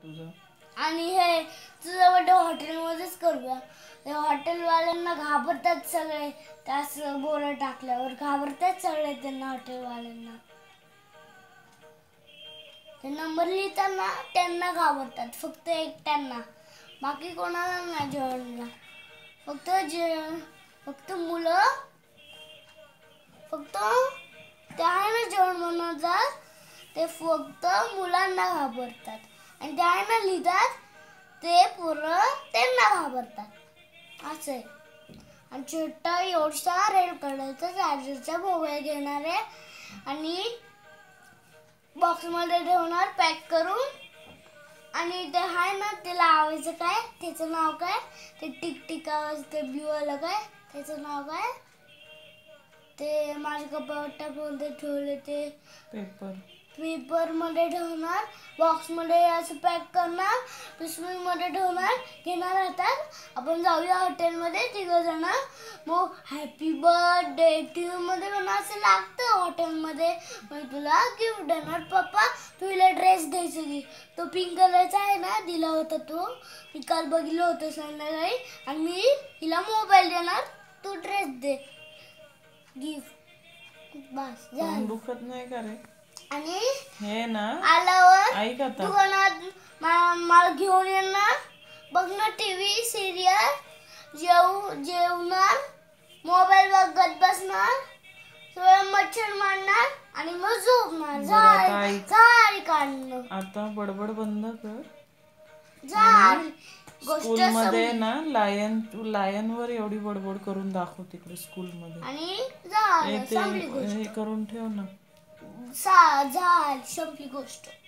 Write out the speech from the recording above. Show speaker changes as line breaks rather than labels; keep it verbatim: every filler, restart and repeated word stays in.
तुझं.
आणि हे तुझं बर्थडे हॉटेलमध्येच करूया. ते हॉटेलवाल्यांना घाबरतात सगळे, त्यास बोरं टाकल्यावर घाबरतात सगळे त्यांना, हॉटेलवाल्यांना. ते नंबर लिहिताना त्यांना घाबरतात, फक्त एकट्यांना, बाकी कोणाला नाही जेवणला. फक्त जे फक्त मुलं फक्त ते आहे ना जेवण बनवतात ते फक्त मुलांना घाबरतात, आणि ते आहे ना लिहितात ते पोरं त्यांना घाबरतात, असं आहे. आणि छोटा एवढसा रेड कलरचा चार्जरचा मोबाईल घेणार आहे आणि बॉक्समध्ये ठेवणार पॅक करून. आणि ते आहे ना ते लावायचं काय, त्याचं नाव काय, ते टिक टिक आवाज ते ब्ल्यू आलं काय, त्याचं नाव काय, ते माझ्या कपाटात बोलते ठेवले ते
पेपर
पेपर मध्ये ठेवणार, बॉक्स मध्ये असं पॅक करणार, पिशवी मध्ये ठेवणार, घेणार हातात. आपण जाऊया हॉटेलमध्ये तिघं जण. मग हॅपी बर्थडे टू यू मध्ये पण असं लागतं हॉटेलमध्ये. मग तुला गिफ्ट देणार पप्पा, तू हिला ड्रेस द्यायचा की, तो पिंक कलरचा आहे ना दिला होता तो, मी काल बघितलं होतं संध्याकाळी. आणि मी हिला मोबाईल देणार, तू ड्रेस दे गिफ्ट, बस झालं.
दुखत नाही का रे?
आणि
हे ना
आल्यावर
ऐक आता,
दुकानात मला घेऊन येणार, बघणार टीव्ही सिरियल, जेव जेवणार, मोबाईल बघत बसणार, थोडं मच्छर मारणार आणि मग झोपणार. झाली झाली काढणं.
आता बडबड बंद कर.
झाली
स्कूल मध्ये ना लायन लायन वर एवढी बडबड करून दाखव तिकडे स्कूल मध्ये.
आणि झाली संपली गोष्ट.
हे करून ठेव ना.
झाली संपली गोष्ट.